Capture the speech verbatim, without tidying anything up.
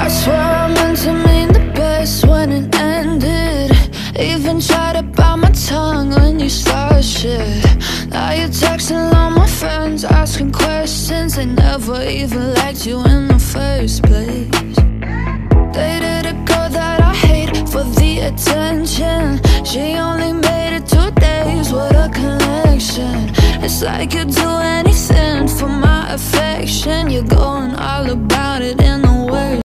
I swear I meant to mean the best when it ended. Even tried to bite my tongue when you started shit. Now you're texting all my friends, asking questions. They never even liked you in the first place. Dated a girl that I hate for the attention. She only made it two days, what a connection. It's like you'd do anything for my affection. You're going all about it in the worst